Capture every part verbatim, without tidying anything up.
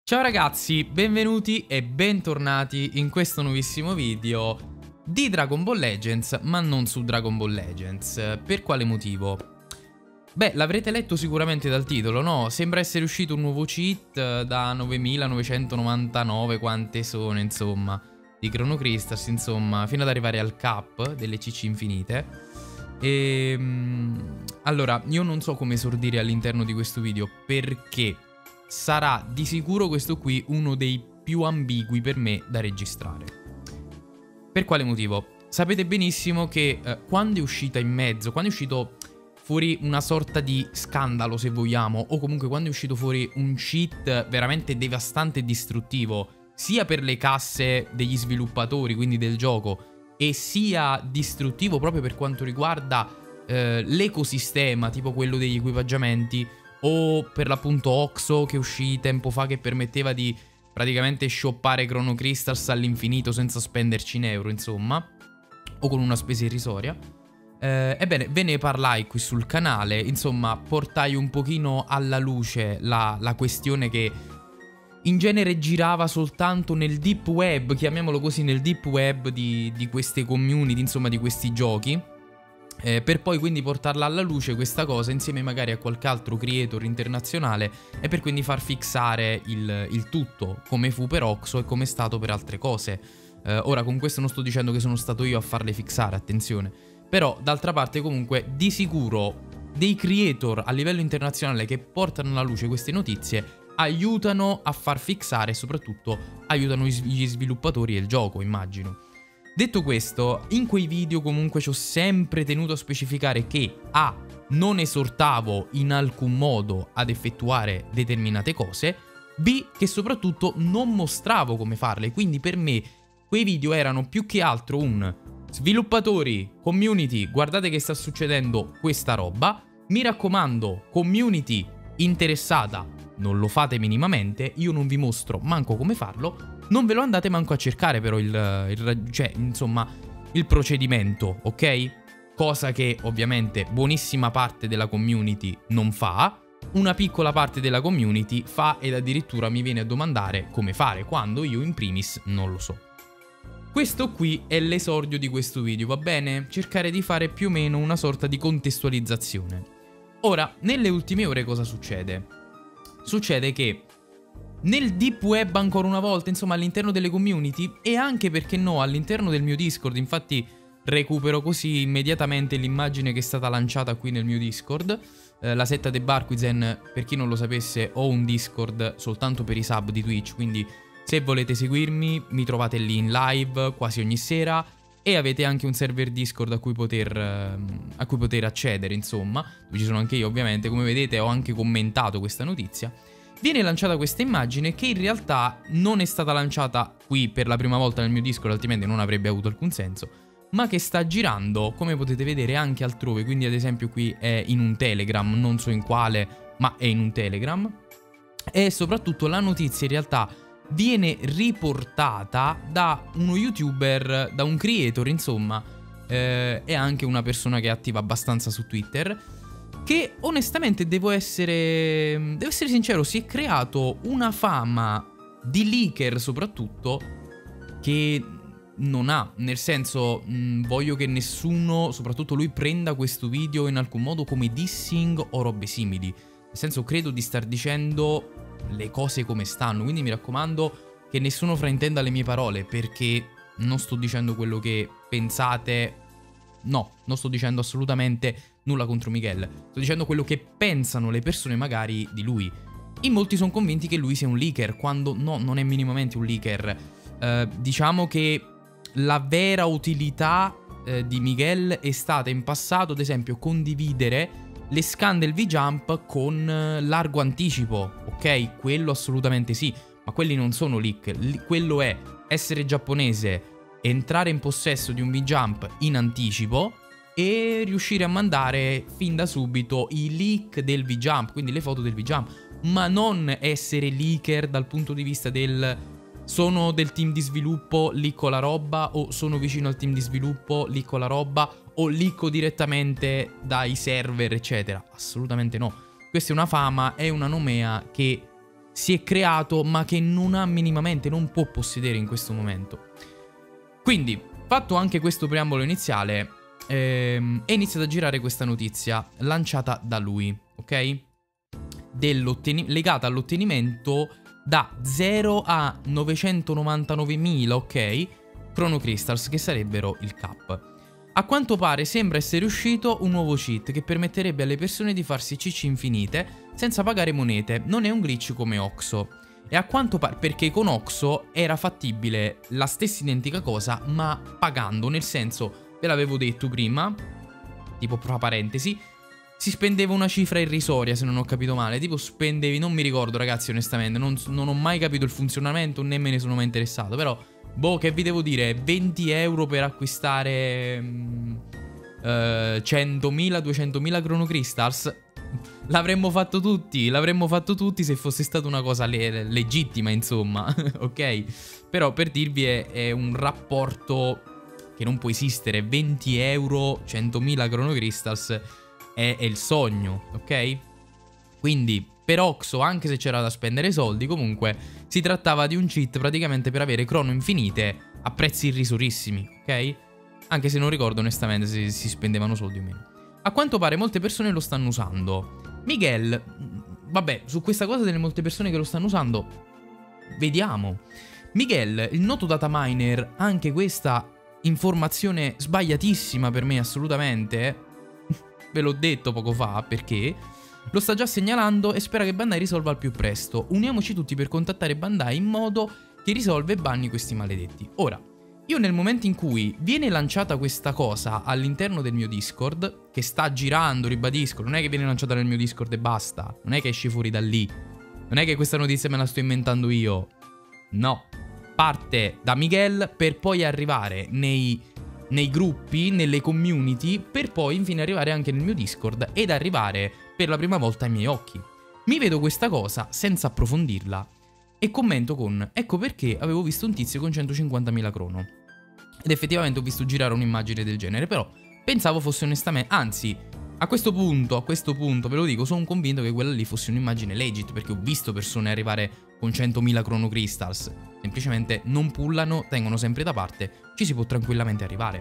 Ciao ragazzi, benvenuti e bentornati in questo nuovissimo video di Dragon Ball Legends, ma non su Dragon Ball Legends. Per quale motivo? Beh, l'avrete letto sicuramente dal titolo, no? Sembra essere uscito un nuovo cheat da novemilanovecentonovantanove, quante sono, insomma, di Chrono Crystals, insomma, fino ad arrivare al cap delle C C infinite. E... allora, io non so come esordire all'interno di questo video, perché sarà di sicuro questo qui uno dei più ambigui per me da registrare. Per quale motivo? Sapete benissimo che eh, quando è uscita in mezzo, quando è uscito fuori una sorta di scandalo, se vogliamo, o comunque quando è uscito fuori un cheat veramente devastante e distruttivo, sia per le casse degli sviluppatori, quindi del gioco, e sia distruttivo proprio per quanto riguarda eh, l'ecosistema, tipo quello degli equipaggiamenti, o per l'appunto Oxo che uscì tempo fa, che permetteva di praticamente shoppare Chrono Crystals all'infinito senza spenderci un euro, insomma, o con una spesa irrisoria. Eh, ebbene, ve ne parlai qui sul canale, insomma, portai un pochino alla luce la, la questione che in genere girava soltanto nel deep web, chiamiamolo così, nel deep web di, di queste community, insomma, di questi giochi. Eh, per poi quindi portarla alla luce questa cosa insieme magari a qualche altro creator internazionale e per quindi far fixare il, il tutto, come fu per Oxo e come è stato per altre cose. Eh, ora con questo non sto dicendo che sono stato io a farle fixare, attenzione, però d'altra parte comunque di sicuro dei creator a livello internazionale che portano alla luce queste notizie aiutano a far fixare e soprattutto aiutano gli sviluppatori e il gioco, immagino. Detto questo, in quei video comunque ci ho sempre tenuto a specificare che A. non esortavo in alcun modo ad effettuare determinate cose, B. che soprattutto non mostravo come farle, quindi per me quei video erano più che altro un sviluppatori, community, guardate che sta succedendo questa roba, mi raccomando, community interessata, non lo fate minimamente, io non vi mostro manco come farlo. Non ve lo andate manco a cercare però il, il, cioè, insomma, il procedimento, ok? Cosa che ovviamente buonissima parte della community non fa, una piccola parte della community fa ed addirittura mi viene a domandare come fare, quando io in primis non lo so. Questo qui è l'esordio di questo video, va bene? Cercare di fare più o meno una sorta di contestualizzazione. Ora, nelle ultime ore cosa succede? Succede che nel deep web ancora una volta, insomma all'interno delle community e anche, perché no, all'interno del mio Discord, infatti recupero così immediatamente l'immagine che è stata lanciata qui nel mio Discord, eh, la setta dei Barquizen, per chi non lo sapesse ho un Discord soltanto per i sub di Twitch, quindi se volete seguirmi mi trovate lì in live quasi ogni sera e avete anche un server Discord a cui poter, eh, a cui poter accedere, insomma, dove ci sono anche io ovviamente, come vedete ho anche commentato questa notizia. Viene lanciata questa immagine che in realtà non è stata lanciata qui per la prima volta nel mio Discord, altrimenti non avrebbe avuto alcun senso, ma che sta girando, come potete vedere, anche altrove, quindi ad esempio qui è in un Telegram, non so in quale, ma è in un Telegram, e soprattutto la notizia in realtà viene riportata da uno YouTuber, da un creator, insomma, eh, e anche una persona che è attiva abbastanza su Twitter, che onestamente devo essere, devo essere sincero, si è creato una fama di leaker soprattutto che non ha, nel senso mh, voglio che nessuno, soprattutto lui, prenda questo video in alcun modo come dissing o robe simili, nel senso credo di star dicendo le cose come stanno, quindi mi raccomando che nessuno fraintenda le mie parole, perché non sto dicendo quello che pensate. No, non sto dicendo assolutamente nulla contro Miguel, sto dicendo quello che pensano le persone magari di lui. In molti sono convinti che lui sia un leaker, quando no, non è minimamente un leaker. Eh, diciamo che la vera utilità eh, di Miguel è stata in passato, ad esempio, condividere le scan del V-Jump con eh, largo anticipo, ok? Quello assolutamente sì, ma quelli non sono leak, L quello è essere giapponese, entrare in possesso di un V-Jump in anticipo e riuscire a mandare fin da subito i leak del V-Jump, quindi le foto del V-Jump, ma non essere leaker dal punto di vista del sono del team di sviluppo, licco la roba, o sono vicino al team di sviluppo, licco la roba, o licco direttamente dai server, eccetera. Assolutamente no. Questa è una fama, è una nomea che si è creato ma che non ha minimamente, non può possedere in questo momento. Quindi, fatto anche questo preambolo iniziale, ehm, è iniziata a girare questa notizia lanciata da lui, ok? Legata all'ottenimento da zero a novecentonovantanovemila, ok? Chrono Crystals, che sarebbero il cap. A quanto pare sembra essere uscito un nuovo cheat che permetterebbe alle persone di farsi C C infinite senza pagare monete. Non è un glitch come Oxo. E a quanto pare, perché con Oxo era fattibile la stessa identica cosa, ma pagando, nel senso, ve l'avevo detto prima, tipo tra parentesi, si spendeva una cifra irrisoria, se non ho capito male, tipo spendevi, non mi ricordo ragazzi onestamente, non, non ho mai capito il funzionamento, né me ne sono mai interessato, però... Boh, che vi devo dire, venti euro per acquistare mh, uh, centomila, duecentomila Chrono Crystals? L'avremmo fatto tutti, l'avremmo fatto tutti se fosse stata una cosa le legittima, insomma, ok? Però per dirvi è, è un rapporto che non può esistere, venti euro, centomila Chrono Crystals è, è il sogno, ok? Quindi... Per Oxo, anche se c'era da spendere soldi, comunque si trattava di un cheat praticamente per avere crono infinite a prezzi irrisorissimi, ok? Anche se non ricordo onestamente se si spendevano soldi o meno. A quanto pare molte persone lo stanno usando. Miguel, vabbè, su questa cosa delle molte persone che lo stanno usando, vediamo. Miguel, il noto data miner, anche questa informazione sbagliatissima per me assolutamente, ve l'ho detto poco fa, perché... Lo sta già segnalando e spera che Bandai risolva al più presto. Uniamoci tutti per contattare Bandai in modo che risolva e banni questi maledetti. Ora, io nel momento in cui viene lanciata questa cosa all'interno del mio Discord, che sta girando, ribadisco, non è che viene lanciata nel mio Discord e basta, non è che esce fuori da lì, non è che questa notizia me la sto inventando io, no. Parte da Miguel per poi arrivare nei... nei gruppi, nelle community, per poi infine arrivare anche nel mio Discord ed arrivare per la prima volta ai miei occhi. Mi vedo questa cosa senza approfondirla e commento con ecco perché avevo visto un tizio con centocinquantamila crono. Ed effettivamente ho visto girare un'immagine del genere, però pensavo fosse onestamente, anzi, a questo punto, a questo punto, ve lo dico, sono convinto che quella lì fosse un'immagine legit, perché ho visto persone arrivare con centomila Chrono Crystals. Semplicemente non pullano, tengono sempre da parte, ci si può tranquillamente arrivare.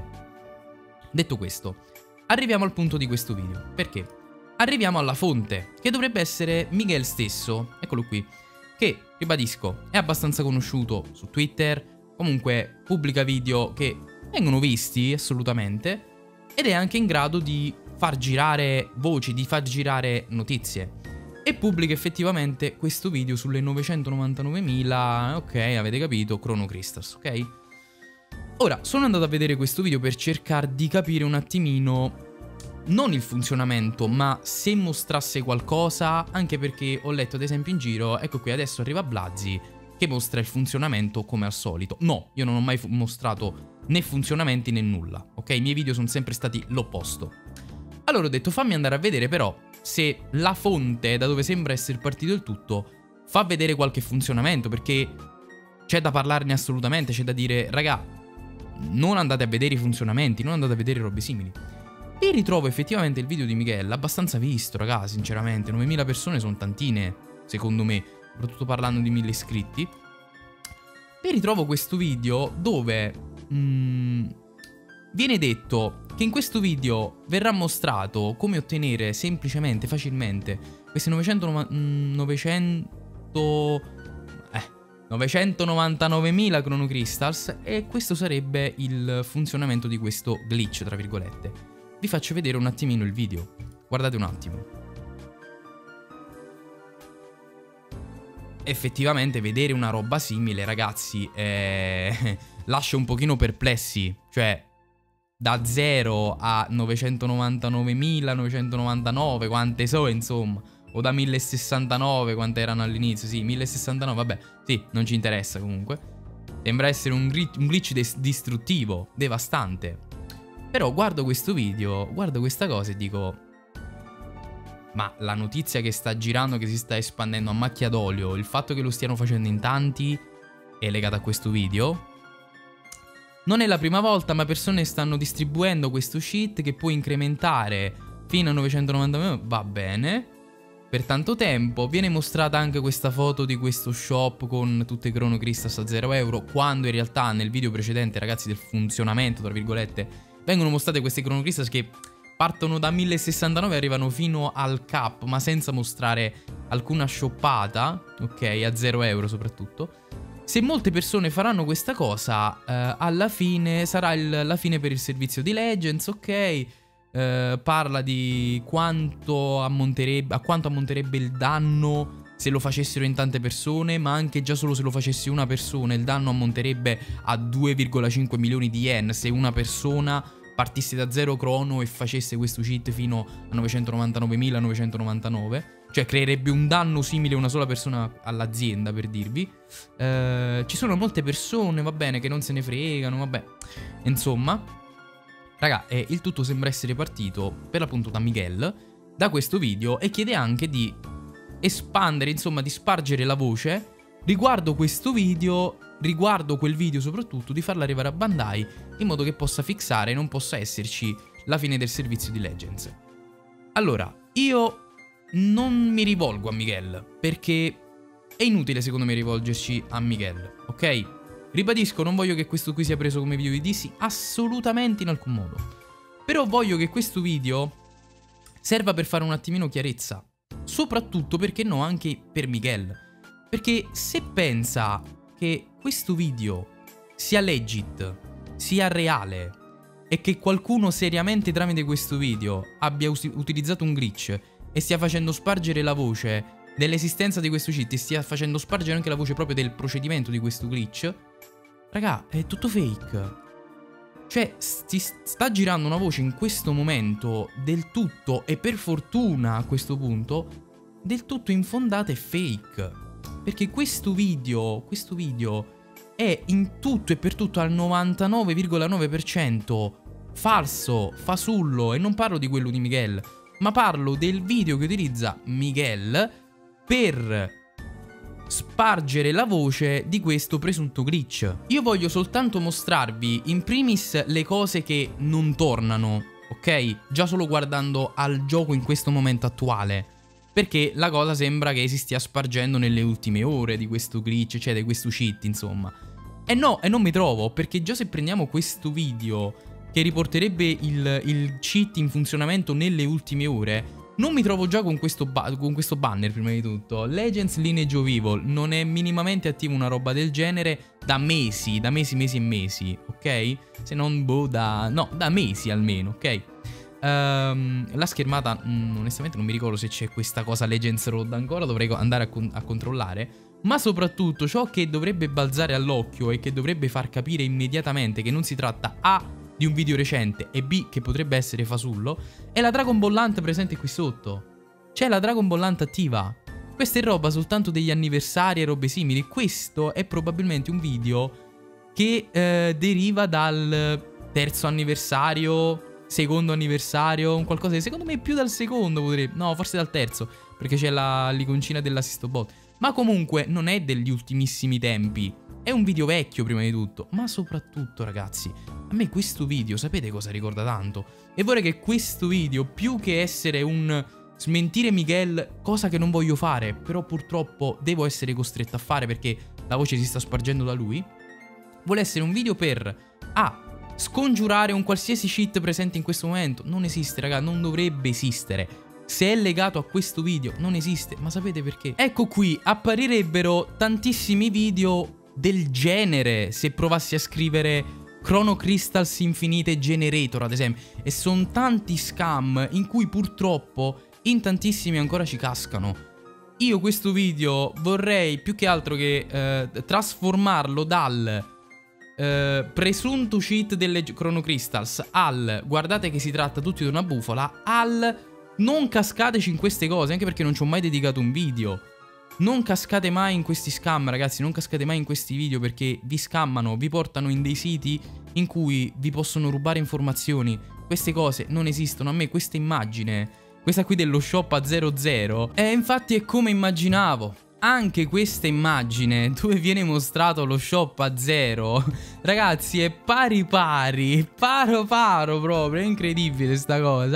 Detto questo, arriviamo al punto di questo video. Perché? Arriviamo alla fonte, che dovrebbe essere Miguel stesso, eccolo qui, che, ribadisco, è abbastanza conosciuto su Twitter, comunque pubblica video che vengono visti assolutamente, ed è anche in grado di far girare voci, di far girare notizie. E pubblica effettivamente questo video sulle novecentonovantanovemila, ok, avete capito, Chrono Crystals, ok? Ora, sono andato a vedere questo video per cercare di capire un attimino, non il funzionamento, ma se mostrasse qualcosa, anche perché ho letto ad esempio in giro, ecco qui adesso arriva Blazzy, che mostra il funzionamento come al solito. No, io non ho mai mostrato né funzionamenti né nulla, ok? I miei video sono sempre stati l'opposto. Allora ho detto fammi andare a vedere però se la fonte da dove sembra essere partito il tutto fa vedere qualche funzionamento, perché c'è da parlarne assolutamente, c'è da dire raga, non andate a vedere i funzionamenti, non andate a vedere robe simili. E ritrovo effettivamente il video di Miguel abbastanza visto, raga, sinceramente, novemila persone sono tantine, secondo me, soprattutto parlando di mille iscritti. E ritrovo questo video dove mm, viene detto che in questo video verrà mostrato come ottenere semplicemente, facilmente, questi novecento, novecento, eh, novecentonovantanovemila Chrono Crystals, e questo sarebbe il funzionamento di questo glitch, tra virgolette. Vi faccio vedere un attimino il video. Guardate un attimo. Effettivamente vedere una roba simile, ragazzi, eh, lascia un pochino perplessi. Cioè, da zero a novecentonovantanovemila, novecentonovantanove, quante so, insomma. O da mille sessantanove, quante erano all'inizio. Sì, mille sessantanove, vabbè. Sì, non ci interessa comunque. Sembra essere un glitch, un glitch distruttivo, devastante. Però guardo questo video, guardo questa cosa e dico ma la notizia che sta girando, che si sta espandendo a macchia d'olio, il fatto che lo stiano facendo in tanti è legato a questo video? Non è la prima volta, ma persone stanno distribuendo questo cheat che può incrementare fino a novecentonovantanovemila, va bene. per tanto tempo. Viene mostrata anche questa foto di questo shop con tutte Chrono Crystals a zero euro, quando in realtà nel video precedente, ragazzi, del funzionamento, tra virgolette, vengono mostrate queste Chrono Crystals che partono da mille sessantanove e arrivano fino al cap, ma senza mostrare alcuna shoppata, ok, a zero euro soprattutto. Se molte persone faranno questa cosa, eh, alla fine sarà il, la fine per il servizio di Legends, ok. Uh, parla di quanto ammonterebbe, a quanto ammonterebbe il danno se lo facessero in tante persone, ma anche già solo se lo facesse una persona il danno ammonterebbe a due virgola cinque milioni di yen se una persona partisse da zero crono e facesse questo cheat fino a novecentonovantanovemilanovecentonovantanove, cioè creerebbe un danno simile a una sola persona all'azienda, per dirvi. Uh, ci sono molte persone, va bene, che non se ne fregano, vabbè, insomma. Raga, eh, il tutto sembra essere partito, per l'appunto, da Miguel, da questo video, e chiede anche di espandere, insomma, di spargere la voce riguardo questo video, riguardo quel video soprattutto, di farla arrivare a Bandai, in modo che possa fixare e non possa esserci la fine del servizio di Legends. Allora, io non mi rivolgo a Miguel, perché è inutile secondo me rivolgerci a Miguel, ok? Ribadisco, non voglio che questo qui sia preso come video di dissi, assolutamente in alcun modo. Però voglio che questo video serva per fare un attimino chiarezza. Soprattutto, perché no, anche per Miguel. Perché se pensa che questo video sia legit, sia reale, e che qualcuno seriamente tramite questo video abbia utilizzato un glitch e stia facendo spargere la voce dell'esistenza di questo cheat e stia facendo spargere anche la voce proprio del procedimento di questo glitch, raga, è tutto fake. Cioè, si sta girando una voce in questo momento del tutto, e per fortuna a questo punto, del tutto infondata e fake. Perché questo video, questo video è in tutto e per tutto al novantanove virgola nove per cento falso, fasullo, e non parlo di quello di Miguel, ma parlo del video che utilizza Miguel per spargere la voce di questo presunto glitch. Io voglio soltanto mostrarvi in primis le cose che non tornano, ok? Già solo guardando al gioco in questo momento attuale, perché la cosa sembra che si stia spargendo nelle ultime ore di questo glitch, cioè di questo cheat, insomma. E no, e non mi trovo, perché già se prendiamo questo video che riporterebbe il, il cheat in funzionamento nelle ultime ore, non mi trovo già con questo, con questo banner, prima di tutto. Legends Lineage of Evil non è minimamente attivo una roba del genere da mesi, da mesi, mesi e mesi, ok? Se non, boh, da... no, da mesi almeno, ok? Um, la schermata, mh, onestamente non mi ricordo se c'è questa cosa Legends Road ancora, dovrei andare a, con a controllare. Ma soprattutto ciò che dovrebbe balzare all'occhio e che dovrebbe far capire immediatamente che non si tratta A di un video recente e B che potrebbe essere fasullo, è la Dragon Ball Hunt presente qui sotto. C'è la Dragon Ball Hunt attiva. Questa è roba soltanto degli anniversari e robe simili. Questo è probabilmente un video che eh, deriva dal terzo anniversario, secondo anniversario, un qualcosa di... secondo me più dal secondo potrebbe... no, forse dal terzo, perché c'è l'iconcina dell'assisto bot. Ma comunque non è degli ultimissimi tempi. È un video vecchio prima di tutto. Ma soprattutto, ragazzi, a me questo video, sapete cosa ricorda tanto? E vorrei che questo video, più che essere un smentire Miguel, cosa che non voglio fare, però purtroppo devo essere costretto a fare perché la voce si sta spargendo da lui, vuole essere un video per A. Scongiurare un qualsiasi cheat presente in questo momento. Non esiste, raga, non dovrebbe esistere. Se è legato a questo video, non esiste. Ma sapete perché? Ecco qui, apparirebbero tantissimi video del genere se provassi a scrivere Chrono Crystals Infinite Generator, ad esempio. E sono tanti scam in cui purtroppo in tantissimi ancora ci cascano. Io questo video vorrei più che altro che eh, trasformarlo dal eh, presunto cheat delle Chrono Crystals al guardate che si tratta tutti di una bufola, al non cascateci in queste cose, anche perché non ci ho mai dedicato un video. Non cascate mai in questi scam, ragazzi, non cascate mai in questi video perché vi scammano, vi portano in dei siti in cui vi possono rubare informazioni. Queste cose non esistono. A me questa immagine, questa qui dello shop a zero zero, e infatti è come immaginavo. Anche questa immagine dove viene mostrato lo shop a zero, ragazzi, è pari pari, paro paro proprio, è incredibile sta cosa.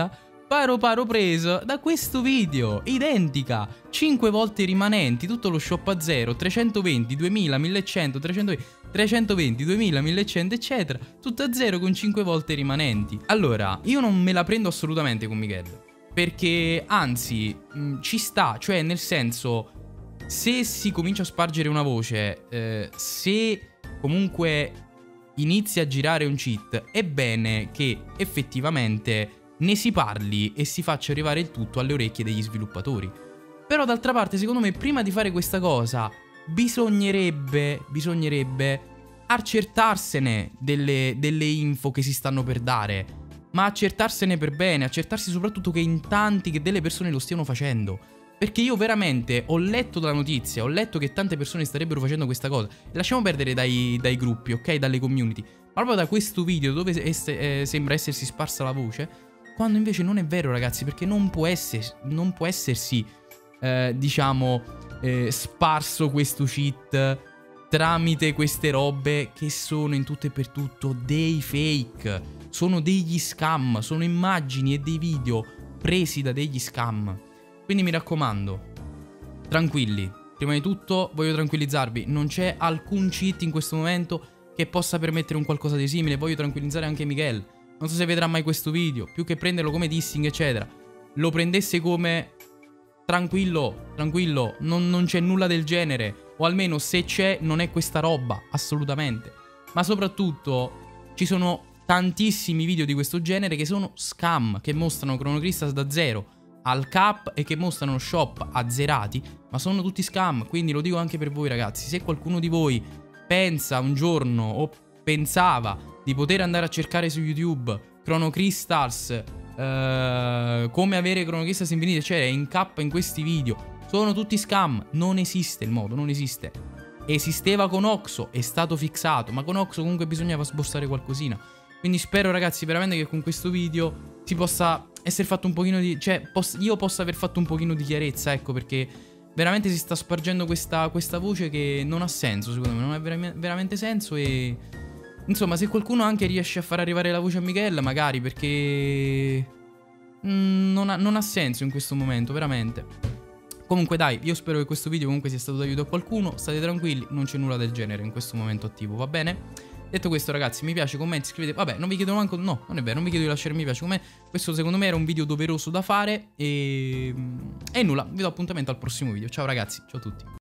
paro paro preso da questo video, identica, cinque volte rimanenti, tutto lo shop a zero, trecentoventi, duemila, millecento, trecentoventi, trecentoventi, duemila, millecento eccetera, tutto a zero con cinque volte rimanenti. Allora, io non me la prendo assolutamente con Miguel, perché anzi mh, ci sta, cioè nel senso, se si comincia a spargere una voce, eh, se comunque inizia a girare un cheat, è bene che effettivamente ne si parli e si faccia arrivare il tutto alle orecchie degli sviluppatori. Però d'altra parte, secondo me, prima di fare questa cosa bisognerebbe, bisognerebbe accertarsene delle, delle info che si stanno per dare, ma accertarsene per bene, accertarsi soprattutto che in tanti, che delle persone lo stiano facendo. Perché io veramente ho letto la notizia, ho letto che tante persone starebbero facendo questa cosa. E lasciamo perdere dai, dai gruppi, ok? Dalle community. Ma proprio da questo video dove es eh, sembra essersi sparsa la voce, quando invece non è vero, ragazzi, perché non può, essere, non può essersi, eh, diciamo, eh, sparso questo cheat tramite queste robe che sono in tutto e per tutto dei fake. Sono degli scam, sono immagini e dei video presi da degli scam. Quindi mi raccomando, tranquilli. Prima di tutto voglio tranquillizzarvi, non c'è alcun cheat in questo momento che possa permettere un qualcosa di simile. Voglio tranquillizzare anche Miguel. Non so se vedrà mai questo video, più che prenderlo come dissing eccetera, lo prendesse come tranquillo, tranquillo, non, non c'è nulla del genere, o almeno se c'è non è questa roba, assolutamente. Ma soprattutto ci sono tantissimi video di questo genere che sono scam, che mostrano Chrono Crystals da zero al cap e che mostrano shop azzerati, ma sono tutti scam. Quindi lo dico anche per voi, ragazzi, se qualcuno di voi pensa un giorno o pensava di poter andare a cercare su YouTube Chrono Crystals, eh, come avere Chrono Crystals infinite, cioè in cap in questi video, sono tutti scam. Non esiste il modo, non esiste. Esisteva con Oxo, è stato fissato, ma con Oxo comunque bisognava sbossare qualcosina. Quindi spero, ragazzi, veramente che con questo video si possa essere fatto un pochino di... cioè poss io possa aver fatto un pochino di chiarezza, ecco, perché veramente si sta spargendo questa, questa voce che non ha senso, secondo me, non ha vera veramente senso. E insomma, se qualcuno anche riesce a far arrivare la voce a Miguel, magari, perché mm, non, ha, non ha senso in questo momento, veramente. Comunque dai, io spero che questo video comunque sia stato d'aiuto a qualcuno. State tranquilli, non c'è nulla del genere in questo momento attivo, va bene? Detto questo, ragazzi, mi piace, commenti, scrivete. Vabbè, non vi chiedo manco... no, non è vero, non vi chiedo di lasciare mi piace. Come questo secondo me era un video doveroso da fare. E... e nulla, vi do appuntamento al prossimo video. Ciao ragazzi, ciao a tutti.